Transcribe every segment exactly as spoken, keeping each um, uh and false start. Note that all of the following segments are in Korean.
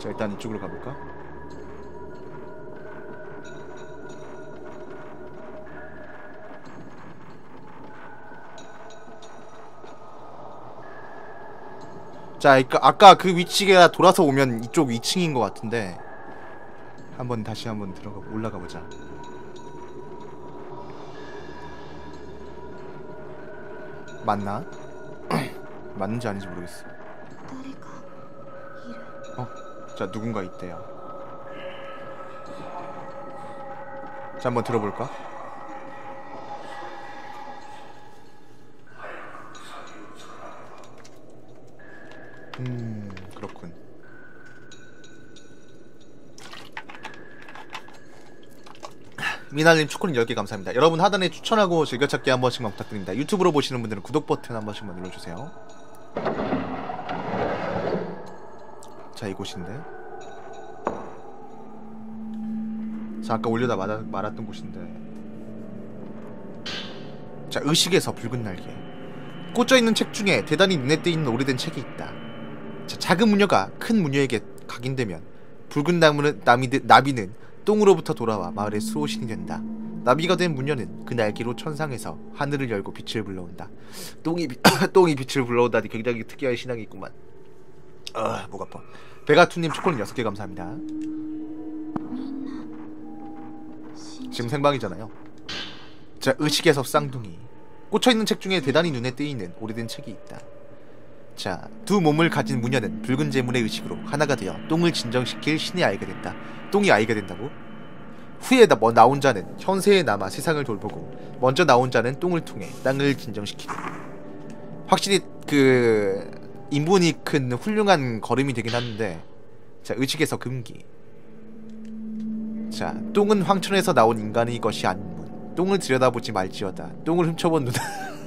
자, 일단 이쪽으로 가볼까? 자, 아까, 아까 그 위치가 돌아서 오면 이쪽 이 층인 것 같은데 한번 다시 한번 들어가 올라가 보자. 맞나? 맞는지 아닌지 모르겠어. 어? 자, 누군가 있대요. 자, 한번 들어볼까? 음... 그렇군. 미나님 초콜릿 열 개 감사합니다. 여러분 하단에 추천하고 즐겨찾기 한 번씩만 부탁드립니다. 유튜브로 보시는 분들은 구독 버튼 한 번씩만 눌러주세요. 자, 이곳인데, 자, 아까 올려다 말아, 말았던 곳인데, 자, 의식에서 붉은 날개. 꽂혀있는 책 중에 대단히 눈에 띄는 오래된 책이 있다. 자, 작은 무녀가 큰 무녀에게 각인되면 붉은 나무는, 나비는, 나비는 똥으로부터 돌아와 마을의 수호신이 된다. 나비가 된 무녀는 그 날개로 천상에서 하늘을 열고 빛을 불러온다. 똥이, 똥이 빛을 불러온다니 굉장히 특이한 신앙이 있구만. 아, 목 아파. 베가투님 초콜릿 여섯 개 감사합니다. 지금 생방이잖아요. 자, 의식에서 쌍둥이. 꽂혀있는 책 중에 대단히 눈에 띄는 오래된 책이 있다. 자, 두 몸을 가진 무녀는 붉은 재물의 의식으로 하나가 되어 똥을 진정시킬 신의 아이가 된다. 똥이 아이가 된다고? 후에 나, 뭐, 나온 자는 현세에 남아 세상을 돌보고 먼저 나온 자는 똥을 통해 땅을 진정시키고. 확실히 그 인본이 큰 훌륭한 걸음이 되긴 하는데, 자, 의식에서 금기. 자, 똥은 황천에서 나온 인간의 것이 아닌문. 똥을 들여다보지 말지어다. 똥을 훔쳐본 누나.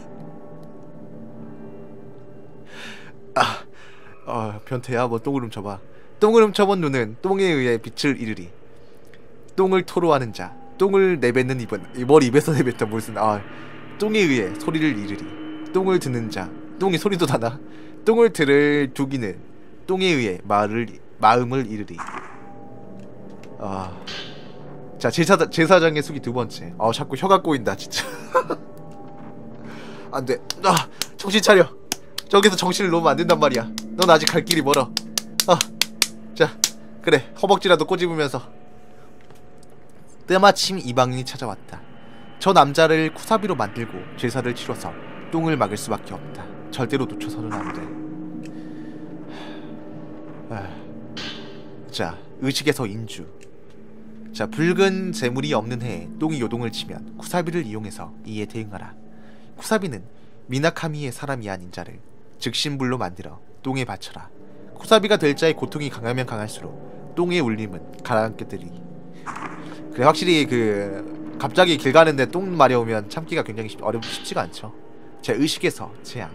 아, 어, 변태야. 뭐 똥을 훔쳐봐. 똥을 훔쳐본 눈은 똥에 의해 빛을 잃으리. 똥을 토로하는 자, 똥을 내뱉는 입은 뭘 입에서 내뱉다 무슨 아 똥에 의해 소리를 잃으리. 똥을 듣는 자, 똥이 소리도 나나? 똥을 들을 두기는 똥에 의해 말을 마음을 잃으리. 아, 자, 제사 제사장의 숙이 두 번째. 아, 자꾸 혀가 꼬인다 진짜. 안 돼. 아, 정신 차려. 저기서 정신을 놓으면 안 된단 말이야. 넌 아직 갈 길이 멀어. 아, 자, 그래. 허벅지라도 꼬집으면서. 때마침 이방인이 찾아왔다. 저 남자를 쿠사비로 만들고 제사를 치러서 똥을 막을 수밖에 없다. 절대로 놓쳐서는 안 돼. 아, 자, 의식에서 인주. 자, 붉은 재물이 없는 해에 똥이 요동을 치면 쿠사비를 이용해서 이에 대응하라. 쿠사비는 미나카미의 사람이 아닌 자를 즉신불로 만들어 똥에 바쳐라. 쿠사비가 될 자의 고통이 강하면 강할수록 똥의 울림은 가라앉게 되리. 그래, 확실히 그 갑자기 길 가는데 똥 마려우면 참기가 굉장히 쉽, 어렵 쉽지가 않죠. 자, 의식에서 재앙.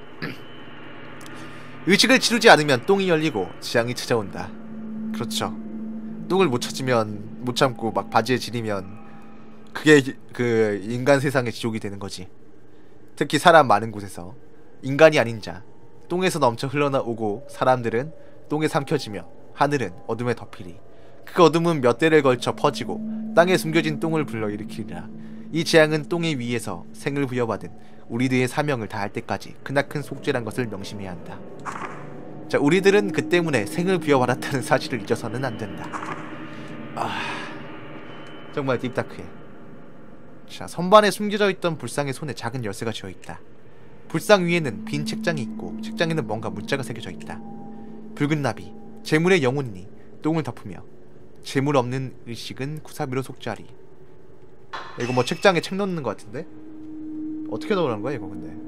의식을 치르지 않으면 똥이 열리고 재앙이 찾아온다. 그렇죠. 똥을 못 찾으면 못 참고 막 바지에 지리면 그게 그 인간 세상의 지옥이 되는 거지. 특히 사람 많은 곳에서 인간이 아닌 자, 똥에서 넘쳐 흘러나오고 사람들은 똥에 삼켜지며 하늘은 어둠에 덮이리. 그 어둠은 몇 대를 걸쳐 퍼지고 땅에 숨겨진 똥을 불러일으키리라. 이 재앙은 똥의 위에서 생을 부여받은 우리들의 사명을 다할 때까지 크나큰 속죄란 것을 명심해야 한다. 자, 우리들은 그 때문에 생을 부여받았다는 사실을 잊어서는 안 된다. 아, 정말 딥다크해. 자, 선반에 숨겨져 있던 불상의 손에 작은 열쇠가 쥐어있다. 불상 위에는 빈 책장이 있고 책장에는 뭔가 문자가 새겨져 있다. 붉은 나비, 재물의 영혼이니 똥을 덮으며 재물 없는 의식은 쿠사비로 속죄하리. 이거 뭐 책장에 책 넣는 것 같은데? 어떻게 넣으라는 거야 이거 근데?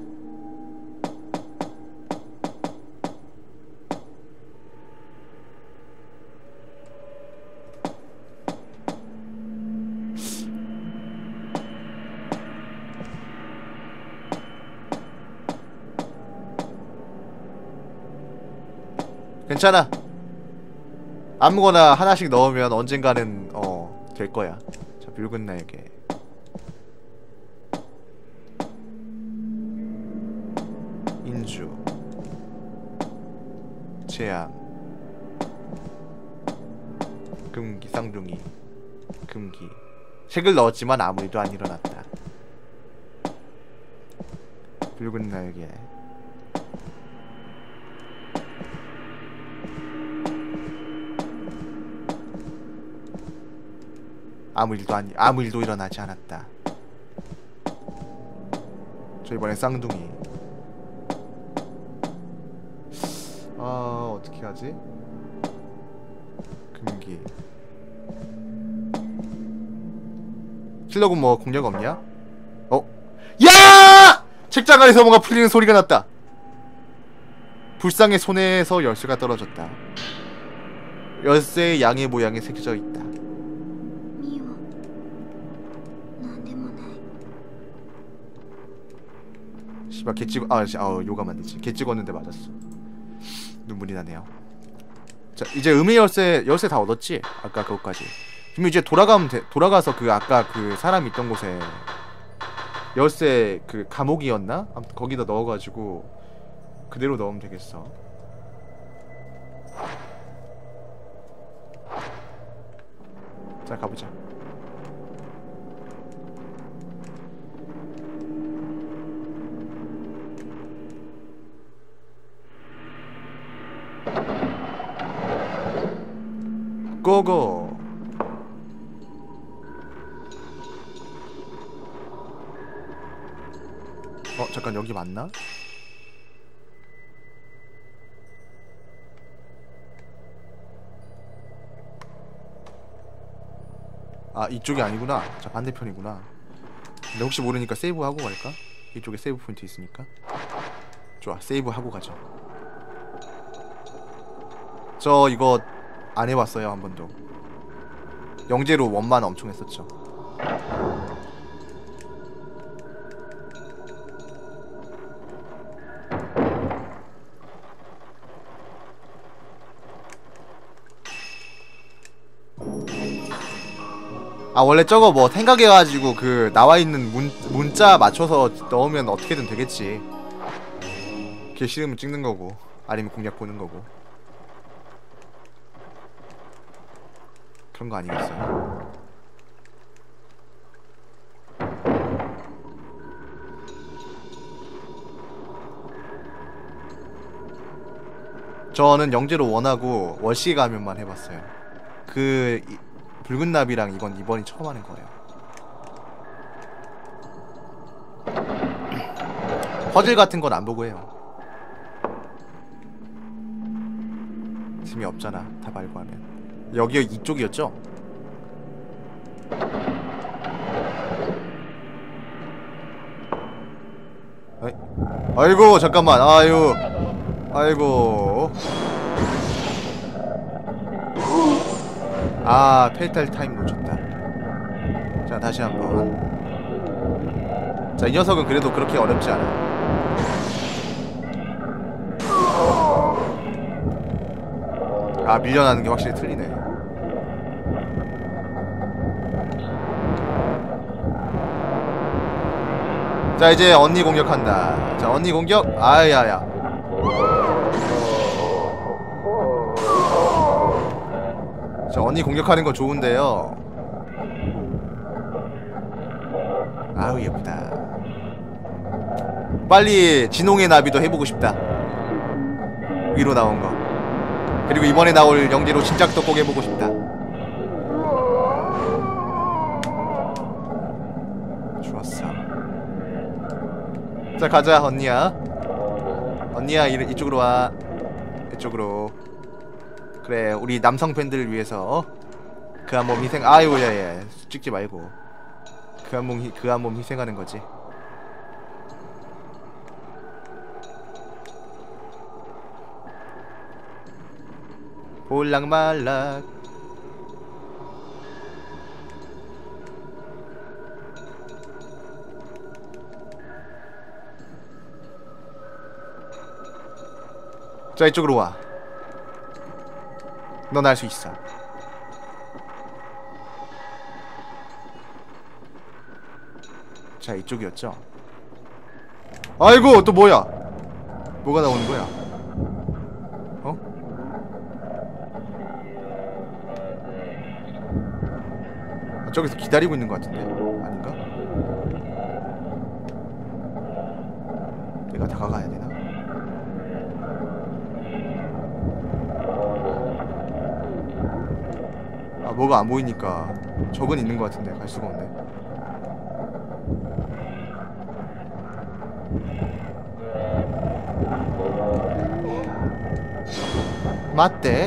괜찮아. 아무거나 하나씩 넣으면 언젠가는 어 될 거야. 자, 붉은 날개. 인주. 재앙. 금기 쌍둥이 금기 책을 넣었지만 아무 일도 안 일어났다. 붉은 날개 아무 일도 아니 아무 일도 일어나지 않았다. 저 이번엔 쌍둥이. 아 어떻게 하지? 금기 킬러군 뭐 공략 없냐? 어? 야! 책장 안에서 뭔가 풀리는 소리가 났다. 불상의 손에서 열쇠가 떨어졌다. 열쇠의 양의 모양이 새겨져 있다. 씨발 개 찍어 아, 아 요가 만들지. 개 찍었는데 맞았어. 눈물이 나네요. 자 이제 음의 열쇠 열쇠 다 얻었지? 아까 그것까지. 그럼 이제 돌아가면 돼. 돌아가서 그 아까 그 사람 있던 곳에 열쇠 그 감옥이었나? 아무튼 거기다 넣어가지고 그대로 넣으면 되겠어. 자 가보자. 고고. 어 잠깐 여기 맞나? 아 이쪽이 아니구나. 자 반대편이구나. 근데 혹시 모르니까 세이브하고 갈까? 이쪽에 세이브 포인트 있으니까. 좋아 세이브하고 가죠. 저 이거 안 해봤어요 한 번도. 영재로 원만 엄청 했었죠. 아 원래 저거 뭐 생각해가지고 그 나와있는 문, 문자 맞춰서 넣으면 어떻게든 되겠지. 걔 싫으면 찍는 거고 아니면 공략 보는 거고 그런 거 아니겠어요? 저는 영재로 원하고 월시 가면만 해봤어요. 그 이, 붉은 나비랑 이건 이번이 처음 하는 거예요. 퍼즐 같은 건 안 보고 해요. 재미없잖아 다 말고 하면. 여기 이쪽이었죠? 아이, 아이고 잠깐만 아유 아이고 아 펠탈 타임 놓쳤다. 자 다시 한번. 자 이 녀석은 그래도 그렇게 어렵지 않아. 아 밀려나는 게 확실히 틀리네. 자 이제 언니 공격한다. 자 언니 공격. 아야야. 자 언니 공격하는 거 좋은데요. 아우 예쁘다. 빨리 진홍의 나비도 해보고 싶다. 위로 나온 거. 그리고 이번에 나올 영재로 진작도 꼭 해보고 싶다. 좋았어. 자 가자 언니야. 언니야 이, 이쪽으로 와. 이쪽으로. 그래 우리 남성 팬들을 위해서 그 한 몸 희생. 아유 야야 찍지 말고 그 한 몸 그 한 몸 희생하는 거지. 볼락말락. 자 이쪽으로 와. 넌 할 수 있어. 자 이쪽이었죠? 아이고 또 뭐야? 뭐가 나오는 거야? 어? 저기서 기다리고 있는 것 같은데 아닌가? 내가 다가가야 되나? 아 뭐가 안 보이니까 적은 있는 것 같은데 갈 수가 없네. 맞대.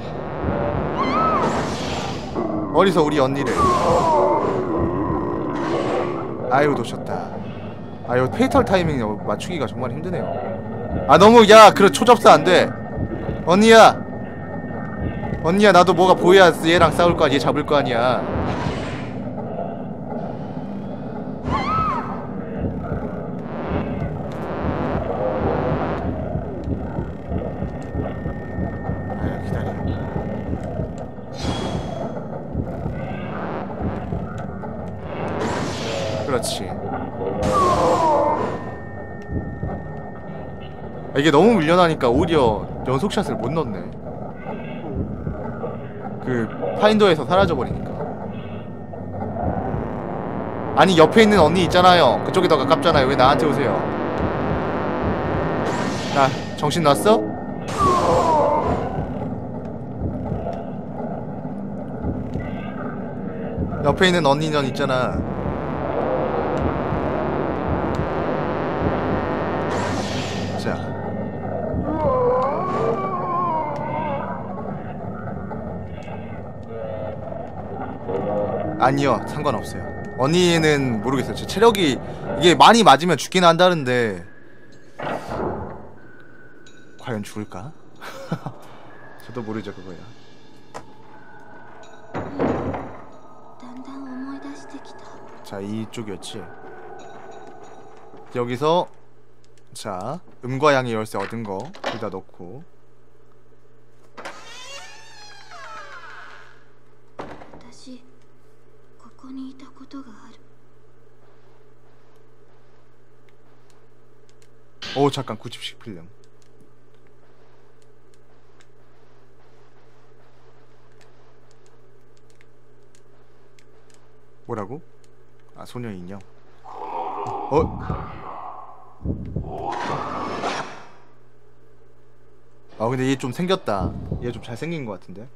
어디서 우리 언니를. 아유 놓쳤다. 아유 페이털 타이밍 맞추기가 정말 힘드네요. 아 너무 야 그래 초접사 안돼. 언니야 언니야 나도 뭐가 보여야 얘랑 싸울 거 아니야. 얘 잡을 거 아니야. 아유 기다려. 그렇지. 아, 이게 너무 밀려나니까 오히려 연속샷을 못 넣네. 그 파인더에서 사라져버리니까. 아니 옆에 있는 언니 있잖아요. 그쪽이 더 가깝잖아요. 왜 나한테 오세요? 나 정신 났어? 옆에 있는 언니는 있잖아. 자 아니요 상관없어요. 언니는 모르겠어요. 제 체력이 이게 많이 맞으면 죽긴 한다는데 과연 죽을까? 저도 모르죠 그거야. 자 이쪽이었지. 여기서 자 음과 양의 열쇠 얻은 거 여기다 넣고 오 잠깐 구십씩 필름. 뭐라고? 아 소녀 인형. 어? 아 근데 얘 좀 생겼다. 얘 좀 잘생긴 것 같은데.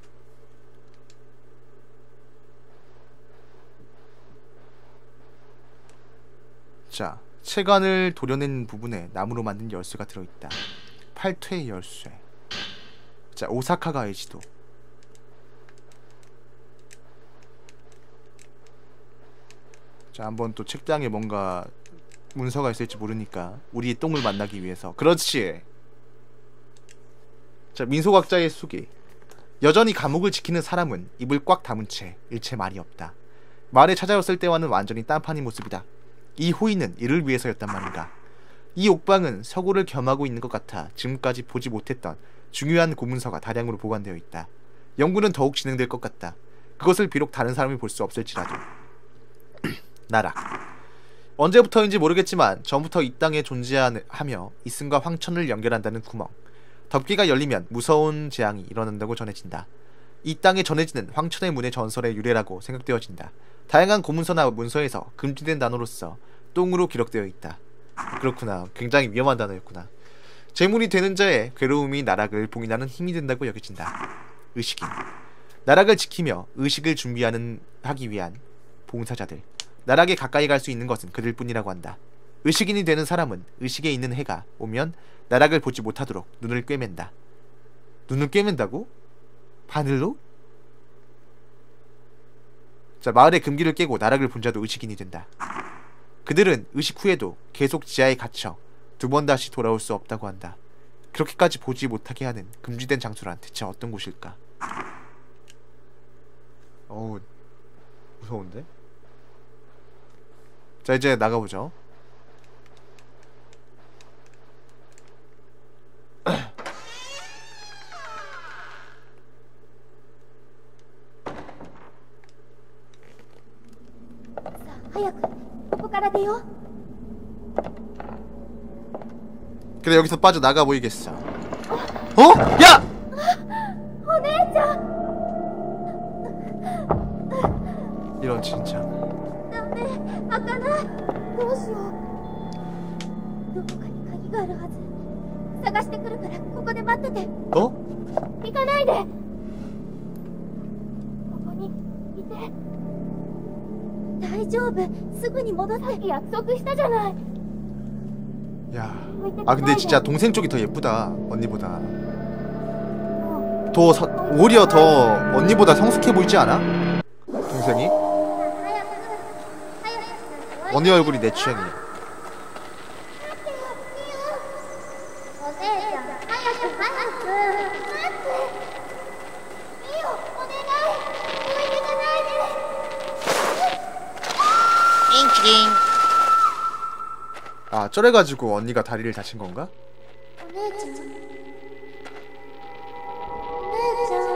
자 체관을 도려낸 부분에 나무로 만든 열쇠가 들어있다. 팔퇴의 열쇠. 자 오사카가의 지도. 자 한번 또 책장에 뭔가 문서가 있을지 모르니까 우리 똥을 만나기 위해서. 그렇지. 자 민소각자의 수기. 여전히 감옥을 지키는 사람은 입을 꽉 다문 채 일체 말이 없다. 말에 찾아왔을 때와는 완전히 딴판인 모습이다. 이 호의는 이를 위해서였단 말인가. 이 옥방은 서고를 겸하고 있는 것 같아 지금까지 보지 못했던 중요한 고문서가 다량으로 보관되어 있다. 연구는 더욱 진행될 것 같다. 그것을 비록 다른 사람이 볼 수 없을지라도. 나락. 언제부터인지 모르겠지만 전부터 이 땅에 존재하며 이승과 황천을 연결한다는 구멍. 덮개가 열리면 무서운 재앙이 일어난다고 전해진다. 이 땅에 전해지는 황천의 문의 전설의 유래라고 생각되어진다. 다양한 고문서나 문서에서 금지된 단어로서 똥으로 기록되어 있다. 그렇구나. 굉장히 위험한 단어였구나. 제물이 되는 자의 괴로움이 나락을 봉인하는 힘이 된다고 여겨진다. 의식인. 나락을 지키며 의식을 준비하는 하기 위한 봉사자들. 나락에 가까이 갈 수 있는 것은 그들 뿐이라고 한다. 의식인이 되는 사람은 의식에 있는 해가 오면 나락을 보지 못하도록 눈을 꿰맨다. 눈을 꿰맨다고? 바늘로? 자 마을의 금기를 깨고 나락을 본 자도 의식인이 된다. 그들은 의식 후에도 계속 지하에 갇혀 두 번 다시 돌아올 수 없다고 한다. 그렇게까지 보지 못하게 하는 금지된 장소란 대체 어떤 곳일까? 어우 무서운데? 자 이제 나가보죠. 그래 여기서 빠져나가 보이겠어. 어? 야! 이런 이런 진짜. ダメ、開かない。どうしよう。どこかに鍵があるはず。探してくるからここで待ってて。 어? 行かないで。ここにいて。大丈夫。すぐに戻って。さっき約束したじゃない。 야, 아 근데 진짜 동생 쪽이 더 예쁘다 언니보다. 더 서, 오히려 더 언니보다 성숙해 보이지 않아? 동생이? 언니 얼굴이 내 취향이야. お姉ちゃん、早く早く。待って。いいよ、お願い。置いてかないで。 아 저래가지고 언니가 다리를 다친 건가? お姉ちゃん。お姉ちゃん。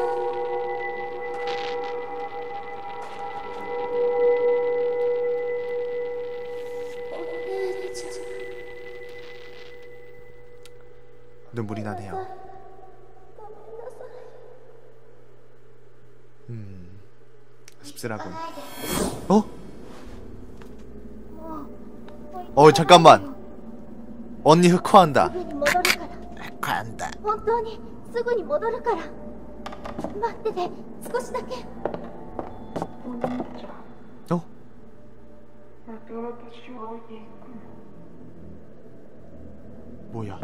お姉ちゃん。 눈물이 나네요. ごめんなさい。 음 씁쓸하군. 行かないで。 어? もう。 어 잠깐만. 언니 흑화한다. すぐに戻るから。 흑화한다. 本当にすぐに戻るから。待ってて、少しだけ。お兄ちゃん。 어? また私を置いていくの。 뭐야?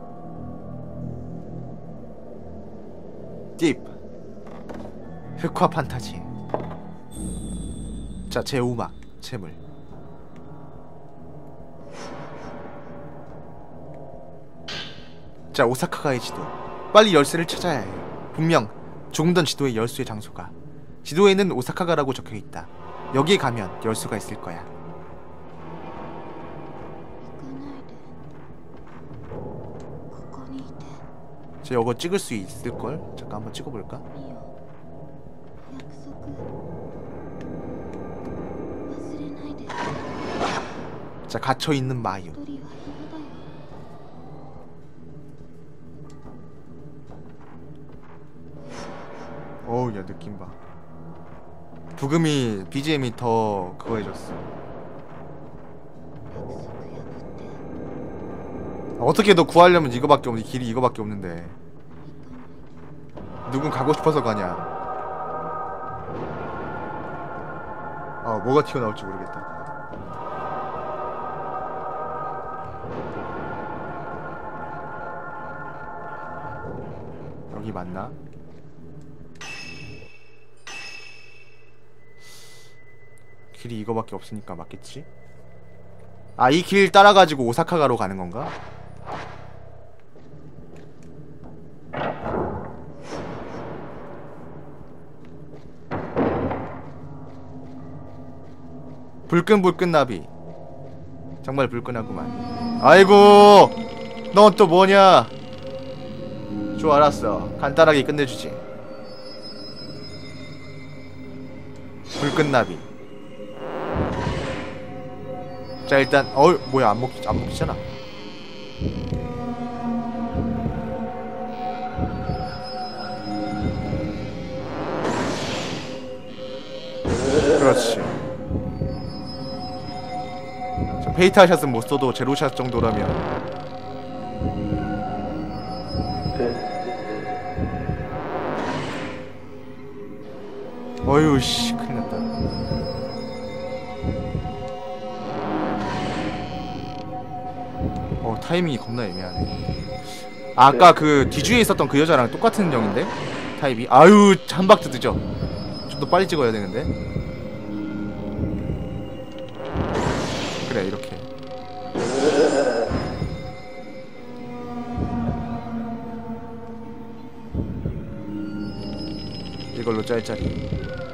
딥 흑화 판타지. 자, 제 오막 재물. 자, 오사카가의 지도. 빨리 열쇠를 찾아야 해. 분명 죽음던 지도의 열쇠의 장소가. 지도에는 오사카가라고 적혀있다. 여기에 가면 열쇠가 있을 거야. 저 이거 찍을 수 있을걸? 잠깐 한번 찍어볼까? 자, 갇혀있는 마유. 어우, 야, 느낌 봐. 부금이 비지엠이 더 그거 해줬어. 어떻게 너 구하려면 이거밖에 없는 길이 이거밖에 없는데 누군 가고 싶어서 가냐. 아, 뭐가 튀어나올지 모르겠다. 여기 맞나? 길이 이거밖에 없으니까 맞겠지? 아, 이 길 따라가지고 오사카가로 가는 건가? 불끈불끈 나비. 정말 불끈하구만. 아이고, 넌 또 뭐냐? 좋아, 알았어. 간단하게 끝내주지. 불끈 나비. 자, 일단 어 뭐야, 안 먹, 안 먹히잖아. 그렇지. 저 페이탈 샷은 못 써도 제로샷 정도라면. 어휴 씨, 큰일났다. 어, 타이밍이 겁나 애매하네. 아, 아까 그 뒤주에 있었던 그 여자랑 똑같은 형인데? 타입이. 아유, 한 박스 늦어. 좀 더 빨리 찍어야 되는데. 그래, 이렇게. 이걸로 짤짤이.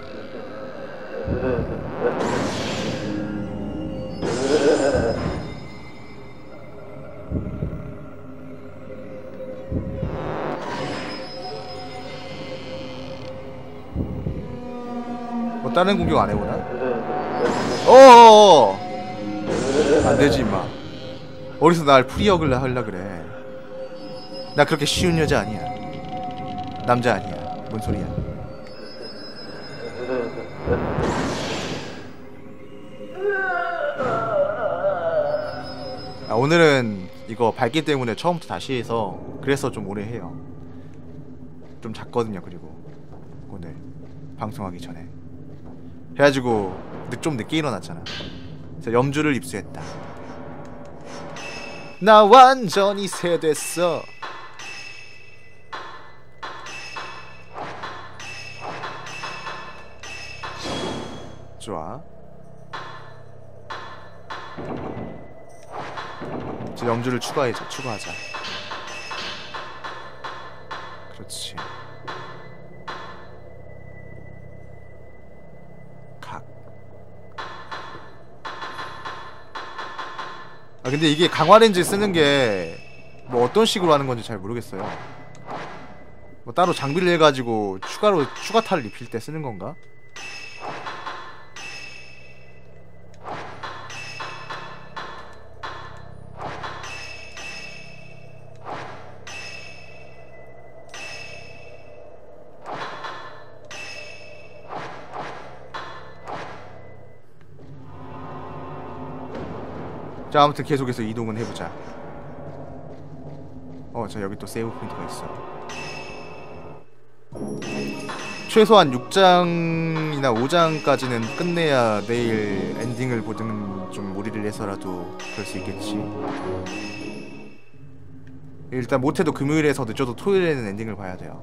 뭐 다른 공격 안 해보나? 어어어! 안되지 임마. 어디서 날 프리어글라 하려 그래. 나 그렇게 쉬운 여자 아니야. 남자 아니야. 뭔 소리야. 아, 오늘은 이거 밝기 때문에 처음부터 다시 해서 그래서 좀 오래 해요. 좀 잤거든요. 그리고 오늘 방송하기 전에 해가지고 늦, 좀 늦게 일어났잖아. 그래서 염주를 입수했다. 나 완전히 새됐어. 좋아. 이제 염주를 추가해자. 추가하자. 그렇지. 각. 아 근데 이게 강화 렌즈 쓰는 게 뭐 어떤 식으로 하는 건지 잘 모르겠어요. 뭐 따로 장비를 해가지고 추가로 추가타를 입힐 때 쓰는 건가? 자, 아무튼 계속해서 이동은 해보자. 어, 자 여기 또 세이브 포인트가 있어. 최소한 육 장이나 오 장까지는 끝내야 내일 엔딩을 보든 좀 무리를 해서라도 그럴 수 있겠지. 일단 못해도 금요일에서 늦어도 토요일에는 엔딩을 봐야 돼요.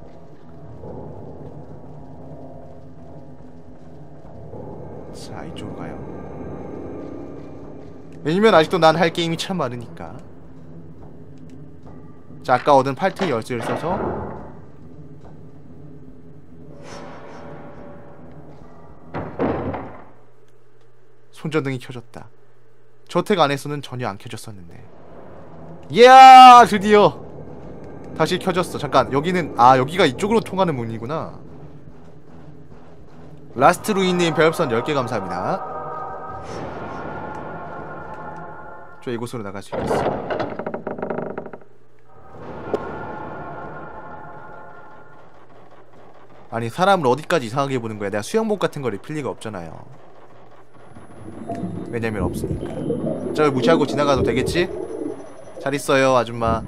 자, 이쪽으로 가요. 왜냐면 아직도 난 할 게임이 참 많으니까. 자, 아까 얻은 팔 티 열쇠를 써서 손전등이 켜졌다. 저택 안에서는 전혀 안 켜졌었는데. 이야, 드디어 다시 켜졌어. 잠깐, 여기는 아 여기가 이쪽으로 통하는 문이구나. 라스트 루인님 별풍선 열 개 감사합니다. 저 이곳으로 나갈 수 있겠어. 아니 사람을 어디까지 이상하게 보는 거야. 내가 수영복 같은 걸 입힐 리가 없잖아요. 왜냐면 없으니까. 저걸 무시하고 지나가도 되겠지? 잘 있어요 아줌마.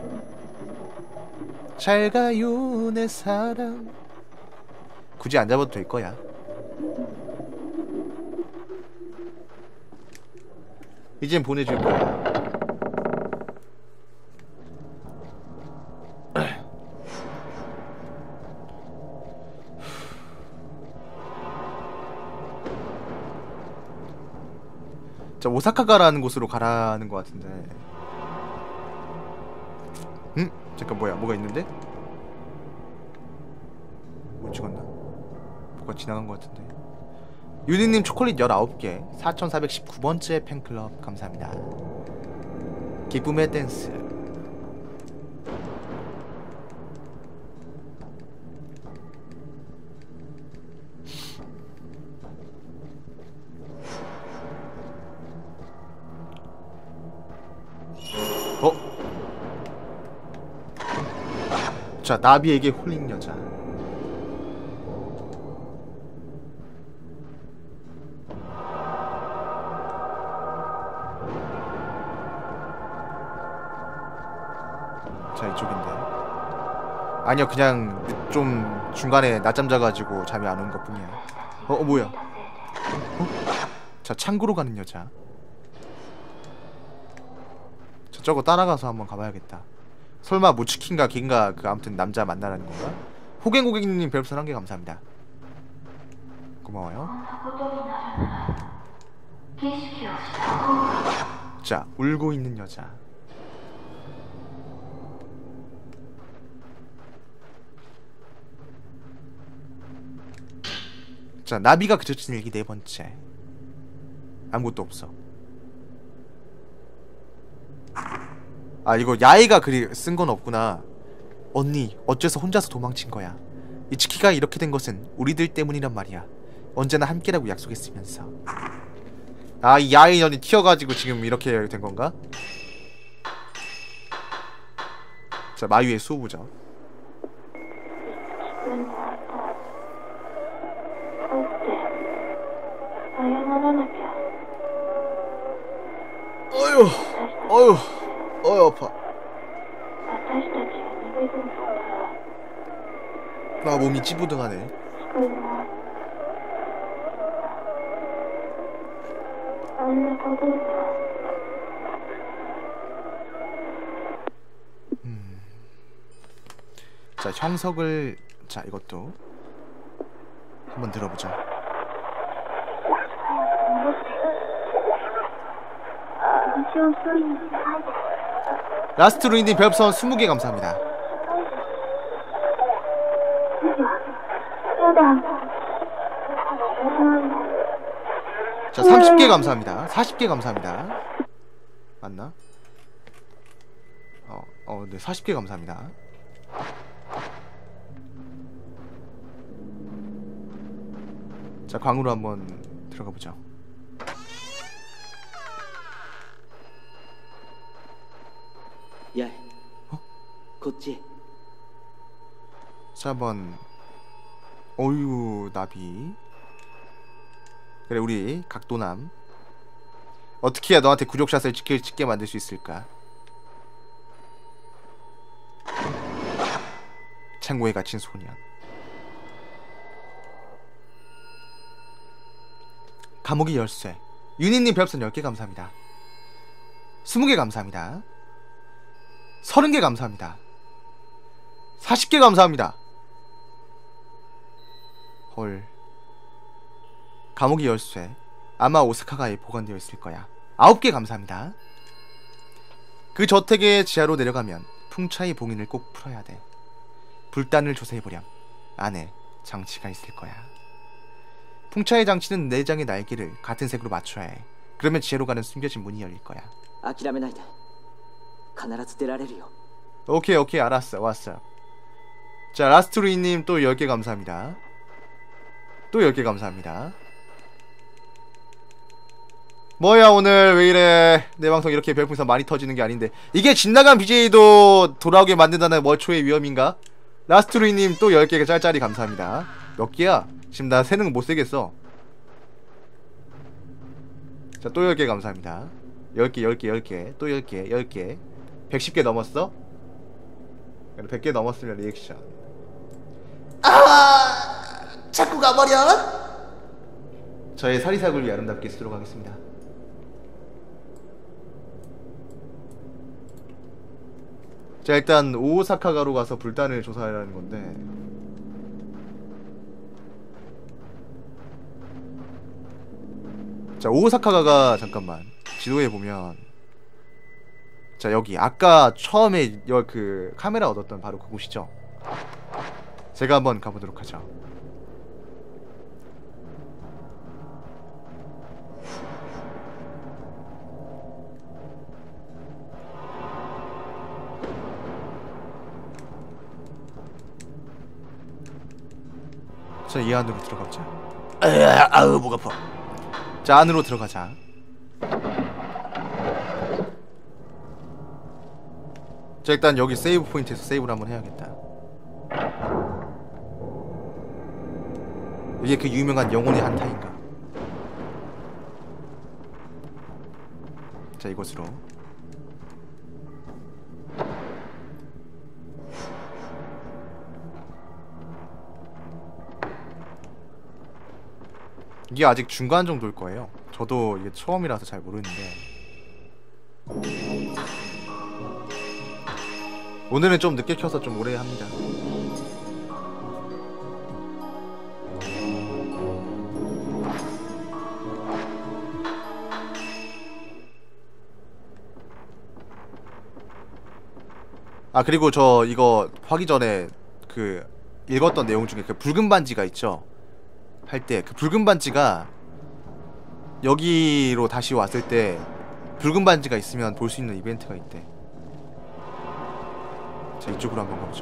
잘 가요 내 사랑. 굳이 안 잡아도 될 거야. 이젠 보내줄 거야. 자, 오사카가라는 곳으로 가라는 것 같은데. 응? 잠깐 뭐야? 뭐가 있는데? 못 찍었나? 뭐가 지나간 것 같은데. 유니님 초콜릿 열아홉 개 사천사백십구 번째 팬클럽 감사합니다. 기쁨의 댄스. 어? 자, 나비에게 홀린 여자. 자, 이쪽인데. 아니요, 그냥 좀 중간에 낮잠 자가지고 잠이 안 온 것 뿐이야. 어, 어 뭐야? 어? 자, 창고로 가는 여자. 저거 따라가서 한번 가봐야겠다. 설마 모치킨가 긴가 그 아무튼 남자 만나라는 건가? 호갱고객님 별풍선 한 개 감사합니다. 고마워요. 자, 울고 있는 여자. 자, 나비가 그쳐진 일기 네 번째. 아무것도 없어. 아, 이거 야이가 그리 쓴 건 없구나. 언니, 어째서 혼자서 도망친 거야. 이츠키가 이렇게 된 것은 우리들 때문이란 말이야. 언제나 함께라고 약속했으면서. 아, 이 야이 년이 튀어가지고 지금 이렇게 된 건가? 자, 마유의 수호부자. 어휴. 어휴, 어휴 아파. 아 몸이 찌부둥하네. 음. 자 형석을 자 이것도 한번 들어보자. 라스트 루인님 별풍선 스무 개 감사합니다. 자 삼십 개 감사합니다. 사십 개 감사합니다. 맞나? 어, 어, 네 사십 개 감사합니다. 자 광으로 한번 들어가 보죠. 야, 어? こっち. 자 한번 어유 나비. 그래 우리 각도남 어떻게 해야 너한테 굴욕샷을 찍게, 찍게 만들 수 있을까? 창고에 갇힌 소년. 감옥의 열쇠. 유니님 별풍선 열 개 감사합니다. 스무 개 감사합니다. 서른 개 감사합니다. 사십 개 감사합니다. 헐. 감옥의 열쇠. 아마 오사카가에 보관되어 있을 거야. 아홉 개 감사합니다. 그 저택의 지하로 내려가면 풍차의 봉인을 꼭 풀어야 돼. 불단을 조사해보렴. 안에 장치가 있을 거야. 풍차의 장치는 네 장의 날개를 같은 색으로 맞춰야 해. 그러면 지하로 가는 숨겨진 문이 열릴 거야. 諦めないで。必ず出られるよ. 오케이 오케이 알았어 왔어. 자 라스트 루이님 또 열 개 감사합니다. 또 열 개 감사합니다. 뭐야 오늘 왜 이래. 내 방송 이렇게 별풍선 많이 터지는 게 아닌데 이게 진나간 비제이도 돌아오게 만든다는 월초의 위험인가? 라스트 루이님 또 열 개 짤짤이 감사합니다. 몇 개야? 지금 나 세는 거 못 세겠어. 자 또 열 개 감사합니다. 열 개 열 개 열 개 또 열 개 열 개 백십 개 넘었어? 백 개 넘었으면 리액션. 아 자꾸 가버려. 저의 사리사굴 위 아름답게 쓰도록 하겠습니다. 자 일단 오사카가로 가서 불단을 조사하라는 건데 자 오사카가가 잠깐만 지도에 보면 자 여기 아까 처음에 여, 그 카메라 얻었던 바로 그곳이죠. 제가 한번 가보도록 하죠. 자 이 안으로 들어가자. 아으 목 아파. 자 안으로 들어가자. 자 일단 여기 세이브 포인트에서 세이브를 한번 해야겠다. 이게 그 유명한 영혼의 한타인가. 자 이곳으로. 이게 아직 중간 정도일 거예요. 저도 이게 처음이라서 잘 모르는데 오늘은 좀 늦게 켜서 좀 오래 합니다. 아 그리고 저 이거 하기 전에 그 읽었던 내용 중에 그 붉은 반지가 있죠. 할 때 그 붉은 반지가 여기로 다시 왔을 때 붉은 반지가 있으면 볼 수 있는 이벤트가 있대. 자 이쪽으로 한번 가보자.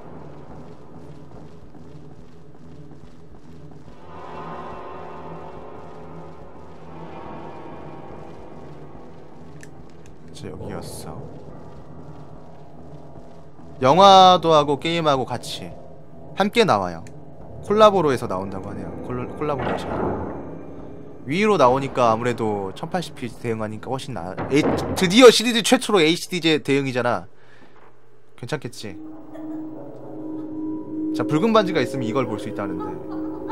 자 여기였어. 영화도 하고 게임하고 같이 함께 나와요. 콜라보로 해서 나온다고 하네요. 콜, 콜라보레이션. 위로 나오니까 아무래도 천팔십 피 대응하니까 훨씬 나아. 에이, 드디어 시리즈 최초로 에이치디 대응이잖아. 괜찮겠지. 자, 붉은 반지가 있으면 이걸 볼 수 있다는데.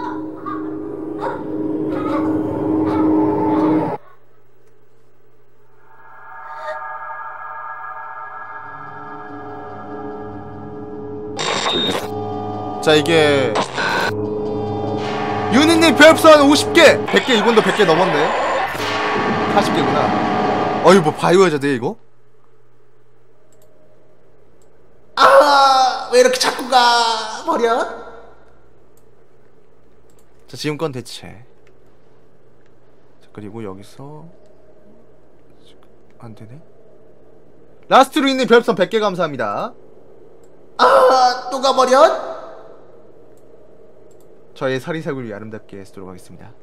자, 이게 유니님 별풍선 오십 개! 백 개, 이분도 백 개 넘었네. 사십 개구나. 어이, 뭐 바이오 여자대 이거? 아, 왜 이렇게 자꾸 가 버려? 자, 지금 건 대체. 자, 그리고 여기서 안 되네. 라스트 루인님 별풍선 백 개 감사합니다. 아, 또 가버려? 저의 사리사구를 위해 아름답게 쓰도록 하겠습니다.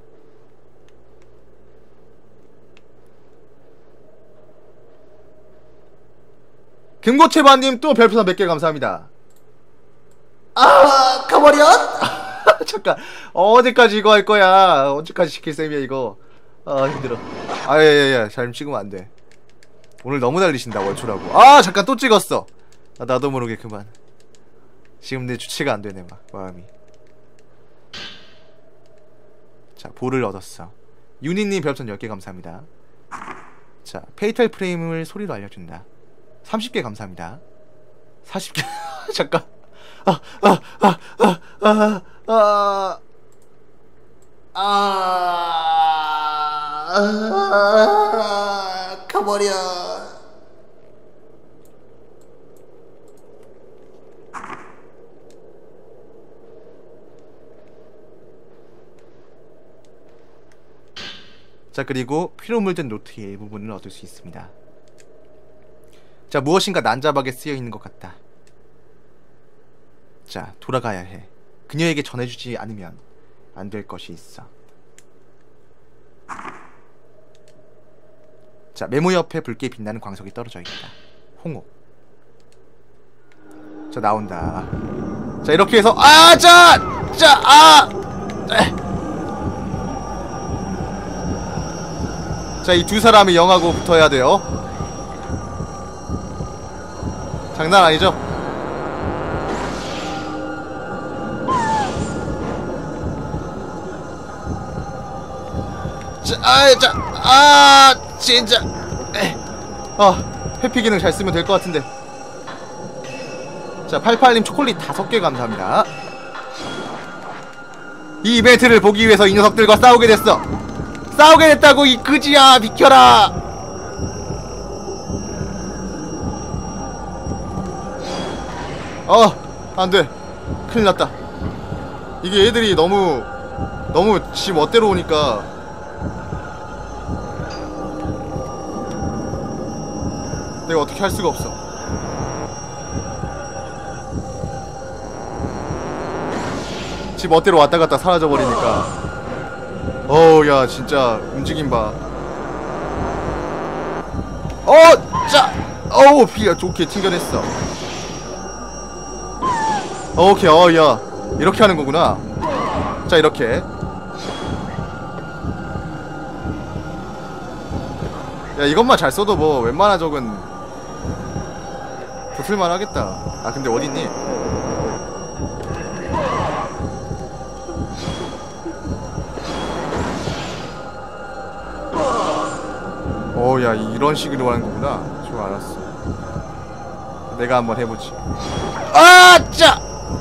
금고채바님 또 별풍선 백 개 감사합니다. 아, 가버려? 잠깐, 어디까지 이거 할 거야? 언제까지 시킬 셈이야 이거? 아, 힘들어. 아, 예예예, 잘 찍으면 안 돼. 오늘 너무 달리신다 월초라고. 아, 잠깐 또 찍었어. 아, 나도 모르게 그만. 지금 내 주체가 안 되네 막 마음이. 자, 볼을 얻었어. 유니님 별풍선 열 개 감사합니다. 자, 페이탈 프레임을 소리로 알려준다. 삼십 개 감사합니다. 사십 개. 잠깐. 아, 아, 아, 아, 아, 아, 아, 아, 가버려. 자, 그리고 피로 물든 노트의 일부분을 얻을 수 있습니다. 자, 무엇인가 난잡하게 쓰여있는 것 같다. 자, 돌아가야 해. 그녀에게 전해주지 않으면 안 될 것이 있어. 자, 메모 옆에 붉게 빛나는 광석이 떨어져 있다. 홍옥. 자, 나온다. 자, 이렇게 해서 아! 자! 자! 아! 에. 자, 이 두 사람이 영하고 붙어야 돼요. 장난 아니죠? 자, 아, 자, 아, 진짜. 에. 아, 회피 기능 잘 쓰면 될 것 같은데. 자, 팔팔님 초콜릿 다섯 개 감사합니다. 이 이벤트를 보기 위해서 이 녀석들과 싸우게 됐어. 싸우게 됐다고 이 그지야, 비켜라. 어, 안돼. 큰일났다. 이게 애들이 너무 너무 지 멋대로 오니까 내가 어떻게 할 수가 없어. 지 멋대로 왔다갔다 사라져버리니까. 어우, 야, 진짜 움직임 봐. 어! 자! 어우, 피가 좋게 튕겨냈어. 오케이, 어, 야, 이렇게 하는 거구나. 자, 이렇게. 야, 이것만 잘 써도 뭐 웬만한 적은 붙을만 하겠다. 아, 근데 어딨니? 오, 야, 이런 식으로 하는 거구나. 좋아, 알았어. 내가 한번 해보지. 아, 짜!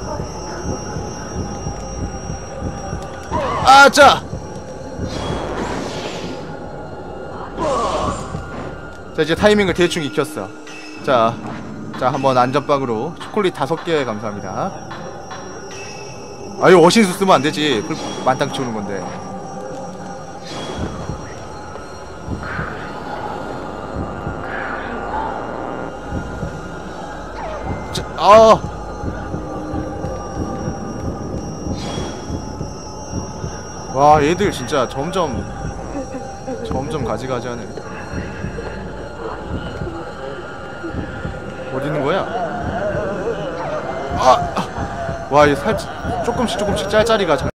아, 짜! 자, 이제 타이밍을 대충 익혔어. 자, 자, 한번 안전빵으로 초콜릿 다섯 개 감사합니다. 아유, 어신수 쓰면 안 되지. 풀 만땅 치우는 건데. 자, 아. 와, 얘들 진짜 점점 점점 가지가지하네. 어디 있는 거야? 아! 와, 얘 살 조금씩 조금씩 짤짤이가